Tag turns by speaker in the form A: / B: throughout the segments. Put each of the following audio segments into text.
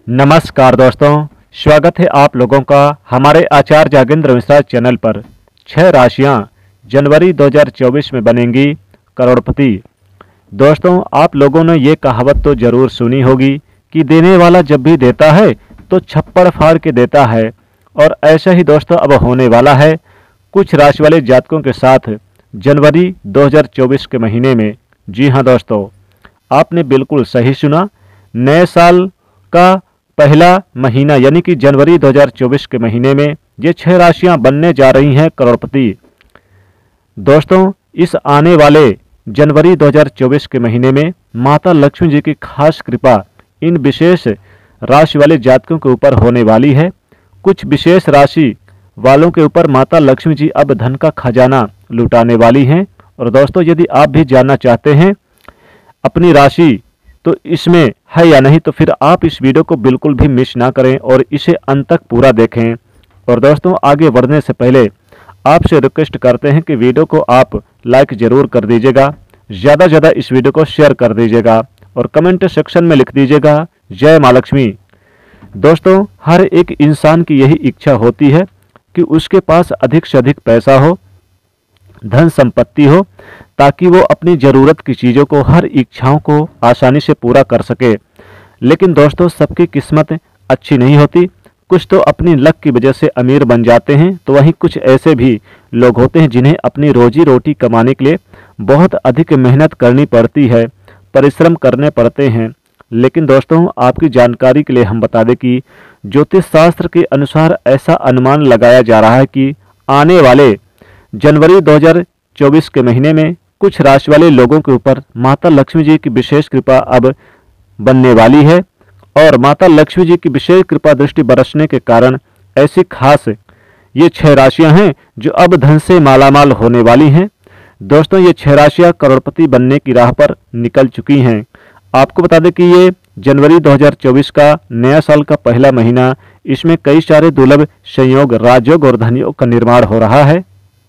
A: नमस्कार दोस्तों, स्वागत है आप लोगों का हमारे आचार्य जागेंद्र मिश्रा चैनल पर। 6 राशियां जनवरी 2024 में बनेंगी करोड़पति। दोस्तों, आप लोगों ने ये कहावत तो जरूर सुनी होगी कि देने वाला जब भी देता है तो छप्पड़ फाड़ के देता है, और ऐसा ही दोस्तों अब होने वाला है कुछ राशि वाले जातकों के साथ जनवरी 2024 के महीने में। जी हाँ दोस्तों, आपने बिल्कुल सही सुना। नए साल का पहला महीना यानी कि जनवरी 2024 के महीने में ये 6 राशियां बनने जा रही हैं करोड़पति। दोस्तों, इस आने वाले जनवरी 2024 के महीने में माता लक्ष्मी जी की खास कृपा इन विशेष राशि वाले जातकों के ऊपर होने वाली है। कुछ विशेष राशि वालों के ऊपर माता लक्ष्मी जी अब धन का खजाना लुटाने वाली हैं। और दोस्तों, यदि आप भी जानना चाहते हैं अपनी राशि तो इसमें है या नहीं, तो फिर आप इस वीडियो को बिल्कुल भी मिस ना करें और इसे अंत तक पूरा देखें। और दोस्तों, आगे बढ़ने से पहले आपसे रिक्वेस्ट करते हैं कि वीडियो को आप लाइक जरूर कर दीजिएगा, ज़्यादा से ज़्यादा इस वीडियो को शेयर कर दीजिएगा और कमेंट सेक्शन में लिख दीजिएगा जय माँ लक्ष्मी। दोस्तों, हर एक इंसान की यही इच्छा होती है कि उसके पास अधिक से अधिक पैसा हो, धन संपत्ति हो, ताकि वो अपनी ज़रूरत की चीज़ों को, हर इच्छाओं को आसानी से पूरा कर सके। लेकिन दोस्तों, सबकी किस्मत अच्छी नहीं होती। कुछ तो अपनी लक की वजह से अमीर बन जाते हैं, तो वहीं कुछ ऐसे भी लोग होते हैं जिन्हें अपनी रोजी रोटी कमाने के लिए बहुत अधिक मेहनत करनी पड़ती है, परिश्रम करने पड़ते हैं। लेकिन दोस्तों, आपकी जानकारी के लिए हम बता दें कि ज्योतिष शास्त्र के अनुसार ऐसा अनुमान लगाया जा रहा है कि आने वाले जनवरी 2024 के महीने में कुछ राशि वाले लोगों के ऊपर माता लक्ष्मी जी की विशेष कृपा अब बनने वाली है। और माता लक्ष्मी जी की विशेष कृपा दृष्टि बरसने के कारण ऐसी खास ये 6 राशियां हैं जो अब धन से मालामाल होने वाली हैं। दोस्तों, ये 6 राशियां करोड़पति बनने की राह पर निकल चुकी हैं। आपको बता दें कि ये जनवरी 2024 का नया साल का पहला महीना, इसमें कई सारे दुर्लभ संयोग, राजयोग और धनयोग का निर्माण हो रहा है।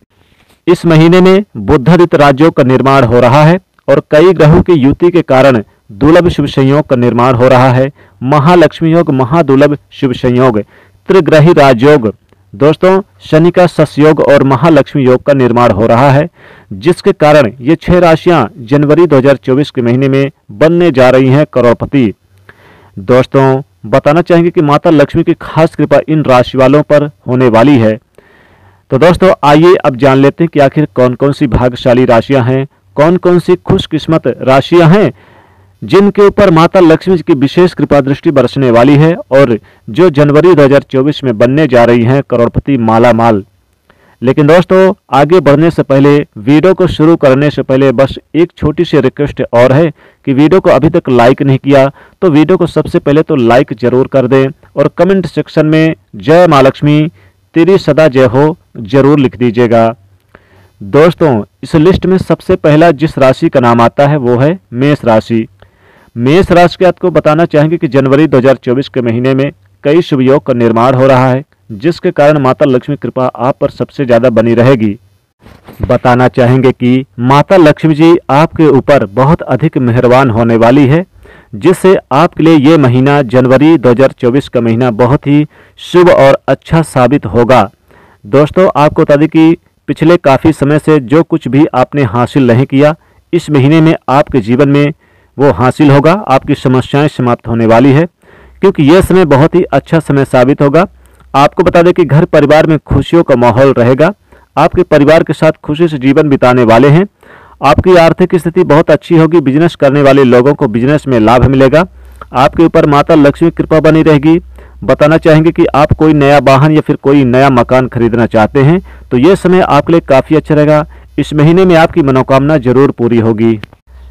A: इस महीने में बुधादित्य राजयोग का निर्माण हो रहा है और कई ग्रहों की युति के कारण दुर्लभ शुभ संयोग का निर्माण हो रहा है। महालक्ष्मी योग, महादुर्लभ शुभ संयोग, त्रिग्रही राजयोग, दोस्तों शनि का ससयोग और महालक्ष्मी योग का निर्माण हो रहा है, जिसके कारण ये 6 राशियां जनवरी 2024 के महीने में बनने जा रही हैं करोड़पति। दोस्तों, बताना चाहेंगे कि माता लक्ष्मी की खास कृपा इन राशि वालों पर होने वाली है। तो दोस्तों, आइए अब जान लेते हैं कि आखिर कौन कौन सी भाग्यशाली राशियां हैं, कौन कौन सी खुशकिस्मत राशियां हैं जिनके ऊपर माता लक्ष्मी की विशेष कृपा दृष्टि बरसने वाली है और जो जनवरी 2024 में बनने जा रही हैं करोड़पति माला माल। लेकिन दोस्तों, आगे बढ़ने से पहले, वीडियो को शुरू करने से पहले बस एक छोटी सी रिक्वेस्ट और है कि वीडियो को अभी तक लाइक नहीं किया तो वीडियो को सबसे पहले तो लाइक जरूर कर दें और कमेंट सेक्शन में जय माँ लक्ष्मी तेरी सदा जय हो जरूर लिख दीजिएगा। दोस्तों, इस लिस्ट में सबसे पहला जिस राशि का नाम आता है वो है मेष राशि। मेष राशि के आपको बताना चाहेंगे कि जनवरी 2024 के महीने में कई शुभ योग का निर्माण हो रहा है, जिसके कारण माता लक्ष्मी कृपा आप पर सबसे ज़्यादा बनी रहेगी। बताना चाहेंगे कि माता लक्ष्मी जी आपके ऊपर बहुत अधिक मेहरबान होने वाली है, जिससे आपके लिए ये महीना जनवरी 2024 का महीना बहुत ही शुभ और अच्छा साबित होगा। दोस्तों, आपको बता दें कि पिछले काफ़ी समय से जो कुछ भी आपने हासिल नहीं किया, इस महीने में आपके जीवन में वो हासिल होगा। आपकी समस्याएं समाप्त होने वाली है, क्योंकि यह समय बहुत ही अच्छा समय साबित होगा। आपको बता दें कि घर परिवार में खुशियों का माहौल रहेगा। आपके परिवार के साथ खुशी से जीवन बिताने वाले हैं। आपकी आर्थिक स्थिति बहुत अच्छी होगी। बिजनेस करने वाले लोगों को बिजनेस में लाभ मिलेगा। आपके ऊपर माता लक्ष्मी कृपा बनी रहेगी। बताना चाहेंगे कि आप कोई नया वाहन या फिर कोई नया मकान खरीदना चाहते हैं तो ये समय आपके लिए काफ़ी अच्छा रहेगा। इस महीने में आपकी मनोकामना जरूर पूरी होगी।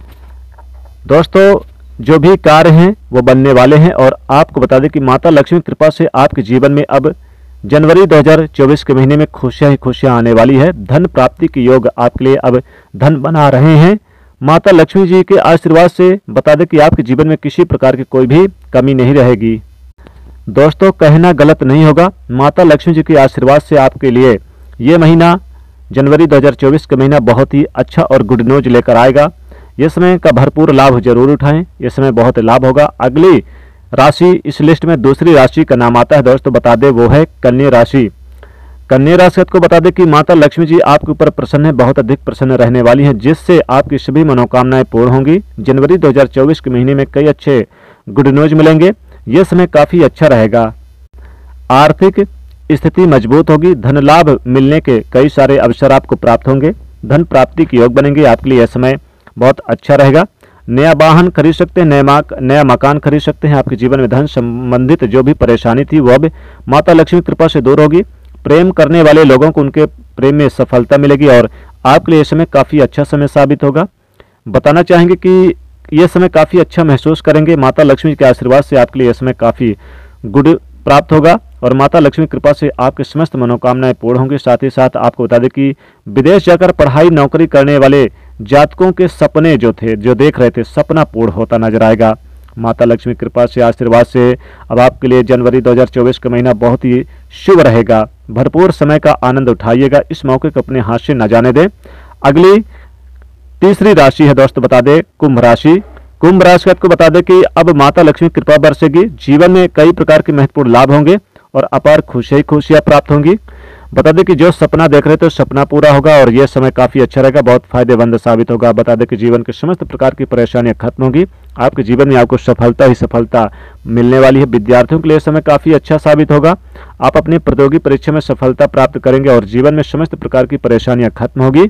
A: दोस्तों, जो भी कार्य हैं वो बनने वाले हैं और आपको बता दें कि माता लक्ष्मी कृपा से आपके जीवन में अब जनवरी 2024 के महीने में खुशियां ही खुशियां आने वाली है। धन प्राप्ति के योग आपके लिए अब धन बना रहे हैं। माता लक्ष्मी जी के आशीर्वाद से बता दें कि आपके जीवन में किसी प्रकार की कोई भी कमी नहीं रहेगी। दोस्तों, कहना गलत नहीं होगा, माता लक्ष्मी जी के आशीर्वाद से आपके लिए ये महीना जनवरी 2024 का महीना बहुत ही अच्छा और गुड न्यूज लेकर आएगा। ये समय का भरपूर लाभ जरूर उठाएं। ये समय बहुत लाभ होगा। अगली राशि इस लिस्ट में दूसरी राशि का नाम आता है दोस्तों, बता दें वो है कन्या राशि। कन्या राशि को बता दें कि माता लक्ष्मी जी आपके ऊपर प्रसन्न है, बहुत अधिक प्रसन्न रहने वाली हैं, जिससे आपकी सभी मनोकामनाएं पूर्ण होंगी। जनवरी 2024 के महीने में कई अच्छे गुड न्यूज मिलेंगे। यह समय काफी अच्छा रहेगा। आर्थिक स्थिति मजबूत होगी, धन लाभ मिलने के कई सारे अवसर आपको प्राप्त होंगे, धन प्राप्ति के योग बनेंगे। आपके लिए यह समय बहुत अच्छा रहेगा। नया वाहन खरीद सकते हैं, नया मकान खरीद सकते हैं। आपके जीवन में धन संबंधित जो भी परेशानी थी वो अब माता लक्ष्मी कृपा से दूर होगी। प्रेम करने वाले लोगों को उनके प्रेम में सफलता मिलेगी और आपके लिए यह समय काफ़ी अच्छा समय साबित होगा। बताना चाहेंगे कि यह समय काफ़ी अच्छा महसूस करेंगे। माता लक्ष्मी के आशीर्वाद से आपके लिए यह समय काफ़ी गुड प्राप्त होगा और माता लक्ष्मी कृपा से आपके समस्त मनोकामनाएं पूर्ण होंगी। साथ ही साथ आपको बता दें कि विदेश जाकर पढ़ाई नौकरी करने वाले जातकों के सपने जो देख रहे थे, सपना पूर्ण होता नजर आएगा। माता लक्ष्मी कृपा से आशीर्वाद से अब आपके लिए जनवरी 2024 का महीना बहुत ही शुभ रहेगा। भरपूर समय का आनंद उठाइएगा, इस मौके को अपने हाथ से न जाने दें। अगली तीसरी राशि है दोस्तों, बता दें कुंभ राशि। कुंभ राशि को बता दें कि अब माता लक्ष्मी कृपा बरसेगी, जीवन में कई प्रकार के महत्वपूर्ण लाभ होंगे और अपार खुशियां प्राप्त होंगी। बता दें कि जो सपना देख रहे थे सपना पूरा होगा और यह समय काफी अच्छा रहेगा, बहुत फायदेमंद साबित होगा। बता दें कि जीवन के समस्त प्रकार की परेशानियां खत्म होगी। आपके जीवन में आपको सफलता ही सफलता मिलने वाली है। विद्यार्थियों के लिए समय काफी अच्छा साबित होगा। आप अपनी प्रतियोगी परीक्षा में सफलता प्राप्त करेंगे और जीवन में समस्त प्रकार की परेशानियां खत्म होगी।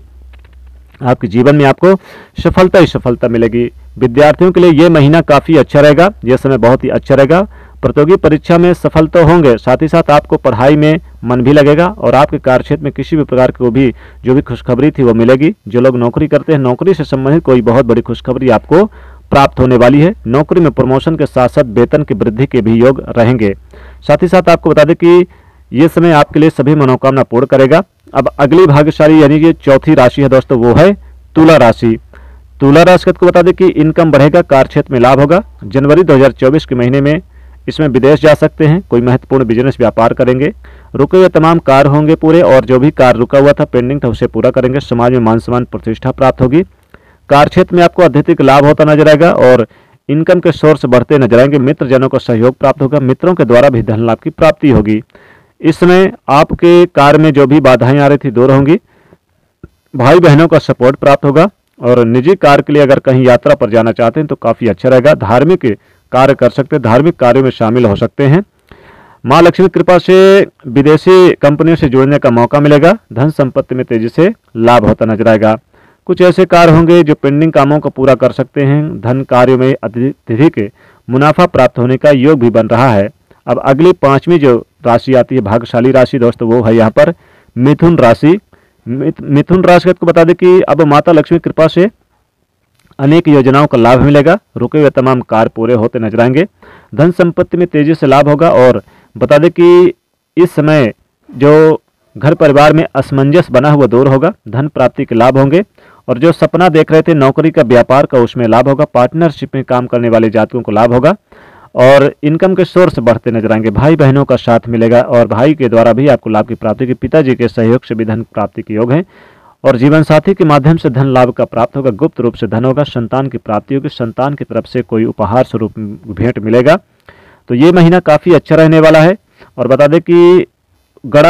A: आपके जीवन में आपको सफलता ही सफलता मिलेगी। विद्यार्थियों के लिए यह महीना काफी अच्छा रहेगा, यह समय बहुत ही अच्छा रहेगा। प्रतियोगी परीक्षा में सफल तो होंगे, साथ ही साथ आपको पढ़ाई में मन भी लगेगा और आपके कार्यक्षेत्र में किसी भी प्रकार की जो भी खुशखबरी थी वो मिलेगी। जो लोग नौकरी करते हैं, नौकरी से संबंधित कोई बहुत बड़ी खुशखबरी आपको प्राप्त होने वाली है। नौकरी में प्रमोशन के साथ साथ वेतन की वृद्धि के भी योग रहेंगे। साथ ही साथ आपको बता दें कि ये समय आपके लिए सभी मनोकामना पूर्ण करेगा। अब अगली भाग्यशाली यानी कि चौथी राशि है दोस्तों, वो है तुला राशि। तुला राशि को बता दें कि इनकम बढ़ेगा, कार्यक्षेत्र में लाभ होगा। जनवरी 2024 के महीने में इसमें विदेश जा सकते हैं, कोई महत्वपूर्ण बिजनेस व्यापार करेंगे, रुके हुए तमाम कार्य होंगे पूरे और जो भी कार्य रुका हुआ था, पेंडिंग था, उसे पूरा करेंगे। समाज में मान सम्मान प्रतिष्ठा प्राप्त होगी। कार्यक्षेत्र में आपको अत्यधिक लाभ होता नजर आएगा और इनकम के सोर्स बढ़ते नजर आएंगे। मित्रजनों का सहयोग प्राप्त होगा, मित्रों के द्वारा भी धन लाभ की प्राप्ति होगी। इस समय आपके कार्य में जो भी बाधाएं आ रही थी दूर होंगी। भाई बहनों का सपोर्ट प्राप्त होगा और निजी कार्य के लिए अगर कहीं यात्रा पर जाना चाहते हैं तो काफी अच्छा रहेगा। धार्मिक कार्य कर सकते हैं, धार्मिक कार्यों में शामिल हो सकते हैं। माँ लक्ष्मी कृपा से विदेशी कंपनियों से जुड़ने का मौका मिलेगा। धन संपत्ति में तेजी से लाभ होता नजर आएगा। कुछ ऐसे कार्य होंगे जो पेंडिंग कामों को पूरा कर सकते हैं। धन कार्यों में अत्यधिक मुनाफा प्राप्त होने का योग भी बन रहा है। अब अगली पांचवी जो राशि आती है भाग्यशाली राशि दोस्तों, वो है यहाँ पर मिथुन राशि। मिथुन राशि को बता दें कि अब माता लक्ष्मी कृपा से अनेक योजनाओं का लाभ मिलेगा। रुके हुए तमाम कार्य पूरे होते नजर आएंगे। धन संपत्ति में तेजी से लाभ होगा और बता दें कि इस समय जो घर परिवार में असमंजस बना हुआ दूर होगा। धन प्राप्ति के लाभ होंगे और जो सपना देख रहे थे नौकरी का, व्यापार का, उसमें लाभ होगा। पार्टनरशिप में काम करने वाले जातकों को लाभ होगा और इनकम के सोर्स बढ़ते नजर आएंगे। भाई बहनों का साथ मिलेगा और भाई के द्वारा भी आपको लाभ की प्राप्ति की, पिताजी के सहयोग से भी धन प्राप्ति के योग है और जीवन साथी के माध्यम से धन लाभ का प्राप्त होगा। गुप्त रूप से धन होगा। संतान की प्राप्ति होगी, संतान की तरफ से कोई उपहार स्वरूप भेंट मिलेगा। तो ये महीना काफी अच्छा रहने वाला है और बता दें कि गड़ा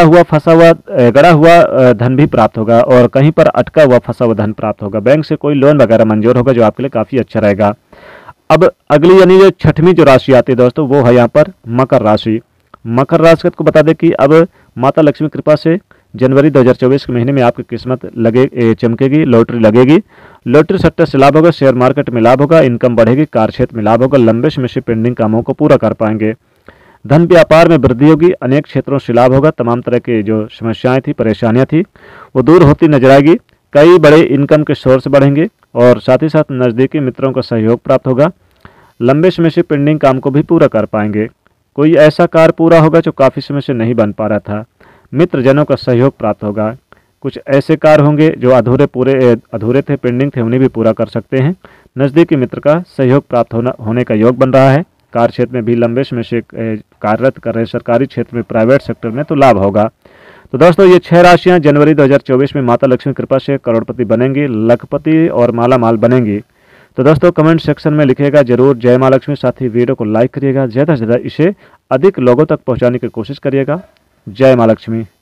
A: हुआ धन भी प्राप्त होगा और कहीं पर अटका हुआ फंसा हुआ धन प्राप्त होगा। बैंक से कोई लोन वगैरह मंजूर होगा जो आपके लिए काफी अच्छा रहेगा। अब अगली यानी जो छठवीं जो राशि आती है दोस्तों, वो है यहाँ पर मकर राशि। मकर राशि को बता दें कि अब माता लक्ष्मी कृपा से जनवरी 2024 के महीने में आपकी किस्मत चमकेगी, लॉटरी लगेगी। लॉटरी सट्टे से लाभ होगा, शेयर मार्केट में लाभ होगा, इनकम बढ़ेगी, कार्यक्षेत्र में लाभ होगा। लंबे समय से पेंडिंग कामों को पूरा कर पाएंगे। धन व्यापार में वृद्धि होगी, अनेक क्षेत्रों से लाभ होगा। तमाम तरह की जो समस्याएं थी, परेशानियां थी, वो दूर होती नजर आएगी। कई बड़े इनकम के सोर्स बढ़ेंगे और साथ ही साथ नज़दीकी मित्रों का सहयोग प्राप्त होगा। लंबे समय से पेंडिंग काम को भी पूरा कर पाएंगे। कोई ऐसा कार्य पूरा होगा जो काफ़ी समय से नहीं बन पा रहा था। मित्रजनों का सहयोग प्राप्त होगा। कुछ ऐसे कार्य होंगे जो अधूरे थे, पेंडिंग थे, उन्हें भी पूरा कर सकते हैं। नज़दीकी मित्र का सहयोग प्राप्त होने का योग बन रहा है। कार्य क्षेत्र में भी लंबे समय से कार्यरत कर रहे सरकारी क्षेत्र में, प्राइवेट सेक्टर में तो लाभ होगा। तो दोस्तों ये 6 राशियां जनवरी 2024 में माता लक्ष्मी कृपा से करोड़पति बनेंगी, लखपति और माला माल बनेंगी। तो दोस्तों कमेंट सेक्शन में लिखिएगा जरूर जय माँ लक्ष्मी। साथ ही वीडियो को लाइक करिएगा, ज़्यादा से ज़्यादा इसे अधिक लोगों तक पहुंचाने की कोशिश करिएगा। जय माँ लक्ष्मी।